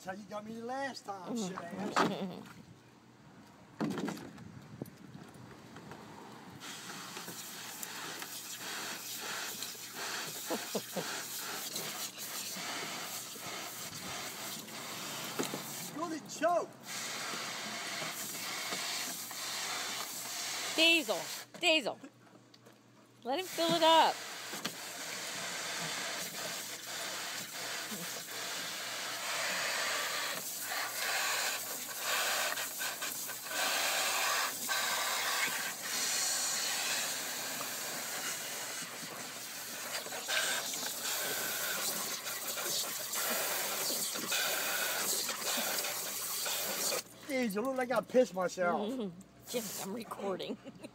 That's how you got me the last time, shit ass. Go and choke. Diesel, let him fill it up. Diesel, look like I pissed myself. Jim, I'm recording.